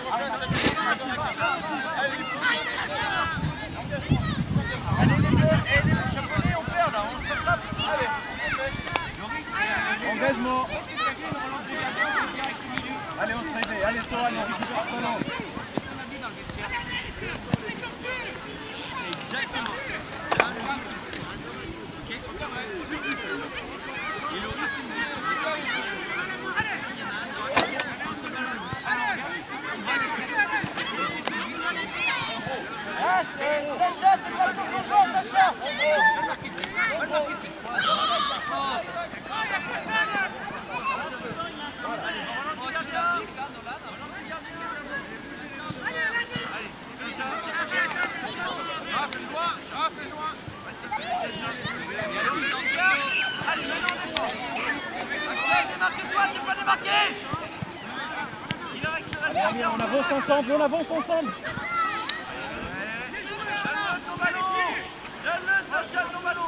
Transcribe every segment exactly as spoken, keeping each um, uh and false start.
Allez les deux, et les championnats on perd là, on se rattrape. Allez, engagement. Allez, on se réveille. Allez, Sohan, on récupère le ballon. Qu'est-ce qu'on a dit dans le vestiaire? Exactement. Ok. Et le risque, c'est quoi? Ah, c'est Sacha, t'es pas sur ton corps, Sacha. Allez, on avance ensemble, on avance ensemble. Donne-le ton ballon. Donne-le Sacha ton ballon.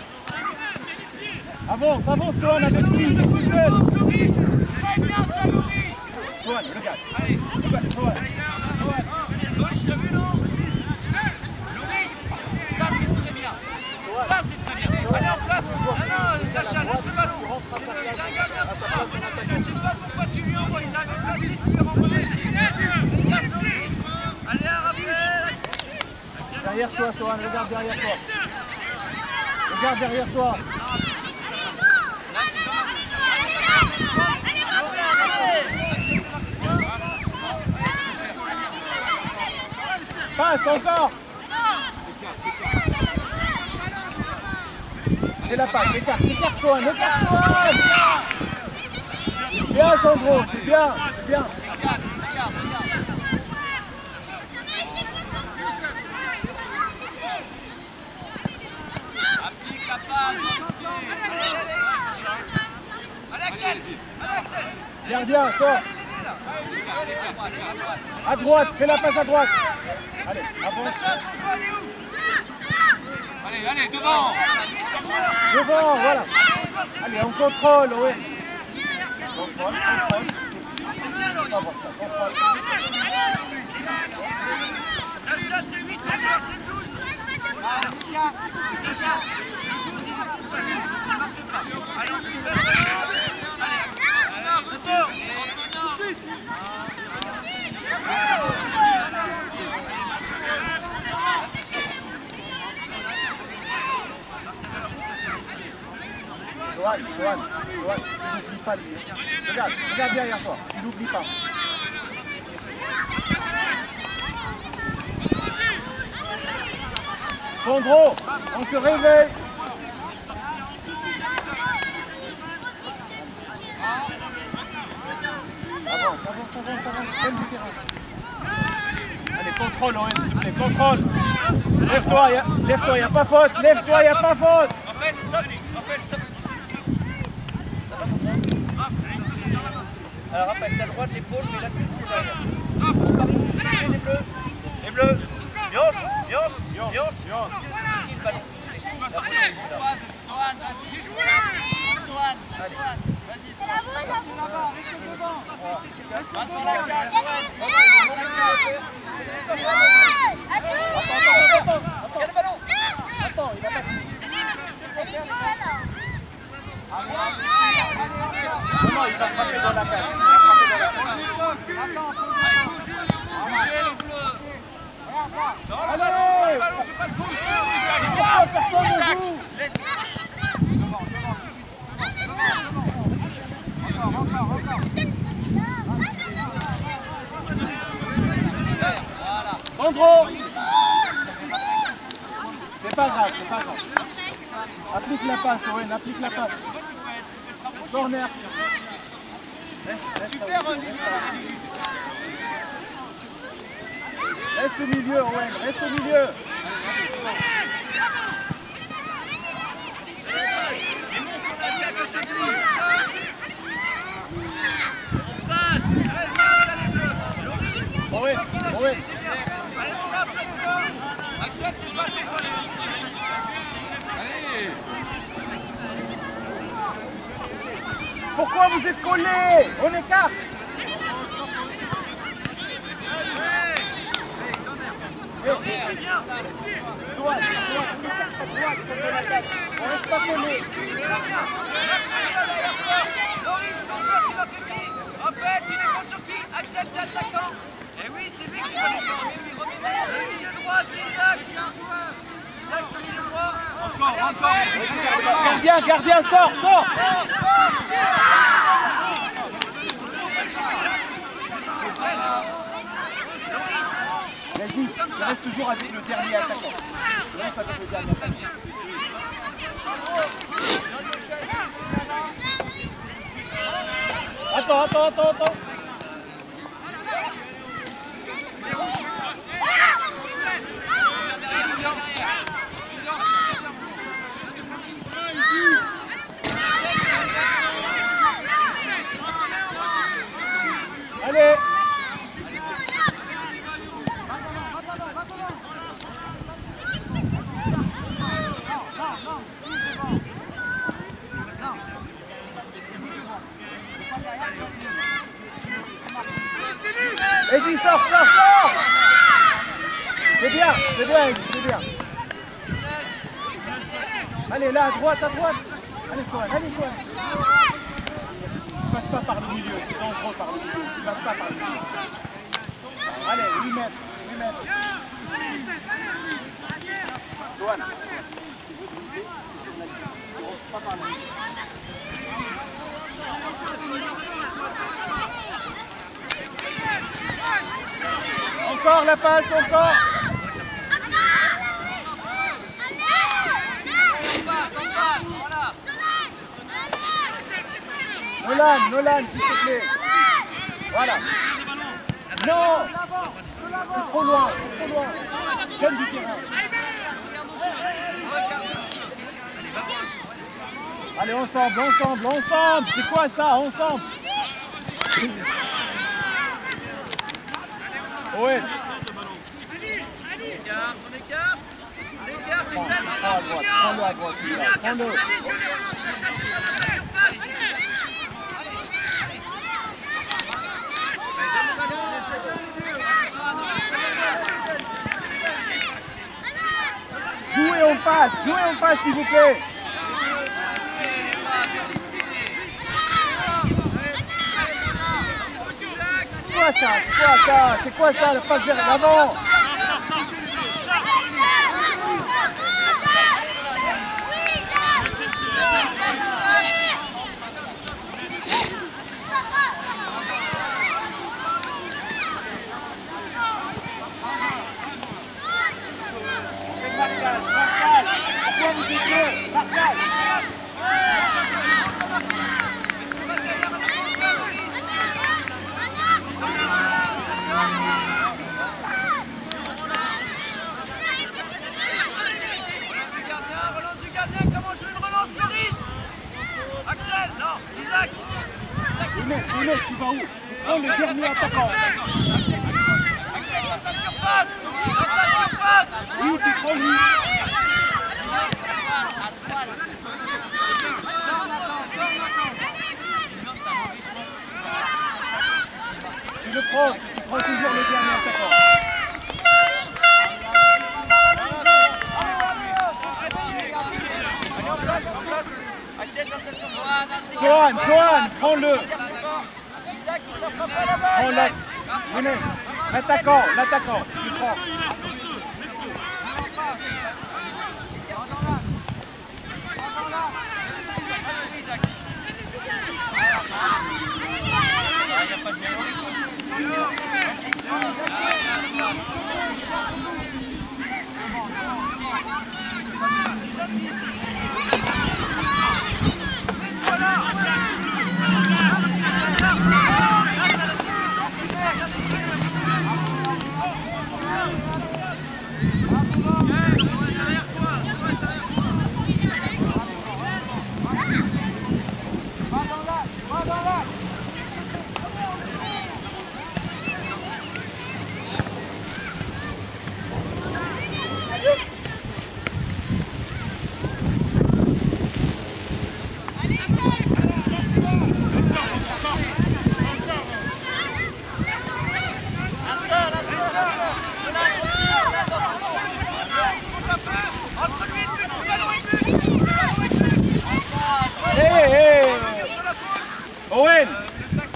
Avance, avance Sohan avec lui, c'est tout seul. Très bien ça Loris. Sohan, regarde. Allez, regarde Sohan. Gauche, t'as vu non? Loris, ça c'est très bien. Ça c'est très bien. Allez en place. Ah non, Sacha, laisse le ballon. C'est un gardien pour ça. Je sais pas pourquoi tu lui envoies. Il avait placé, tu lui renvoies. Allez, un rappel. Derrière toi, Sohan, regarde derrière toi. Regarde derrière toi. Passe encore. C'est la passe, écarte, écarte Sohan, écarte Sohan. Bien Sandro, c'est bien, c'est bien. Applique la passe. Alexel, Alexel. Gardien, sort. À droite, fais la passe à droite. Allez, avance. Allez, allez, devant. Devant, voilà. Allez, on contrôle, ouais. Contrôle, contrôle. Sacha, c'est huit, c'est douze. Sacha, allez, on récupère. Allez, d'accord. Sohan, Sohan, Sohan, tu n'oublies pas lui. Regarde, regarde derrière toi, tu n'oublies pas. Sandro, on se réveille. Avance, avance, avance, avance, prenne du terrain. Allez, contrôle, Owen, s'il te plaît, contrôle. Lève-toi, lève-toi, il n'y a pas faute, lève-toi, il n'y a pas faute. Rappel, stop, rappel, stop. Alors rappel, t'as le droit de l'épaule, mais là c'est le coup derrière. On part ici, c'est les bleus. Les bleus. Bios, Bios, Bios, Bios. Ici le ballon. Sohan, vas-y. Sohan, Sohan. Vas-y, Sohan. Reste devant. Va dans la cage, Sohan. Attends, attends, attends. Quel ballon? Attends, il a pas fini. Non, non, il va frapper dans la cage. Il va frapper dans la cage. Attends, bougez les bleus. Allez, le ballon, c'est pas de jouer. Personne ne joue. Devant, devant. Encore, encore, encore. Voilà. Sandro. C'est pas grave, c'est pas grave. Applique la passe, Owen, applique la passe. Corner. Reste, reste, super, reste, reste au milieu, Owen, reste au milieu. Owen, Owen. Accepte, tu vas le décoller. Allez. Pourquoi vous êtes collés? On écarte. Loris, c'est bien. Soit, soit, à droite, comme de l'attaque. On reste pas collé. Loris, ton joueur qui l'a fait qui? En fait, il est contre qui? Axel, t'es attaquant. Et oui, c'est lui qui va les faire. Le milieu droit, c'est Isaac. Isaac, le milieu droit. Encore, encore. Gardien, gardien, sors, sors. Vas-y, ça reste toujours avec le dernier attaquant. Là, ça fait le dernier attaquant. Attends, attends, attends, attends. Allez. Eddy, sors, sors, sors. C'est bien, c'est bien, Eddy, c'est bien. Allez, là, à droite, à droite. Allez, Sohan, allez, Sohan. Tu passes pas par le milieu, c'est dangereux par le milieu. Tu passes pas par le milieu. Allez, huit mètres, huit mètres. Sohan. Pas par le milieu. Encore la passe, encore. Nolan, Nolan, s'il te plaît. Voilà. Non, c'est trop loin, c'est trop loin. Donne du terrain. Allez, ensemble, ensemble, ensemble. C'est quoi ça, ensemble? Ouais. On écarte, on écarte, on écarte, prends-le à droite, prends-le. Jouez, on passe, jouez, on passe, s'il vous plaît. C'est quoi ça? C'est quoi ça? C'est quoi ça? La passe vers l'avant. Inès, tu vas où? Oh, le dernier attaquant. Axel, dans ta surface. Dans ta surface. Oui, tu prends lui. Tu le prends, tu prends toujours le dernier attaquant. Allez, en place, en place. Axel, dans ta surface. Sohan, Sohan, prends-le. Prends l'axe. L'attaquant, l'attaquant, tu prends.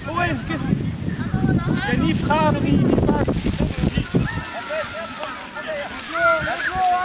Ouais, qu'est-ce que... Il n'y a ni frappe, ni passe.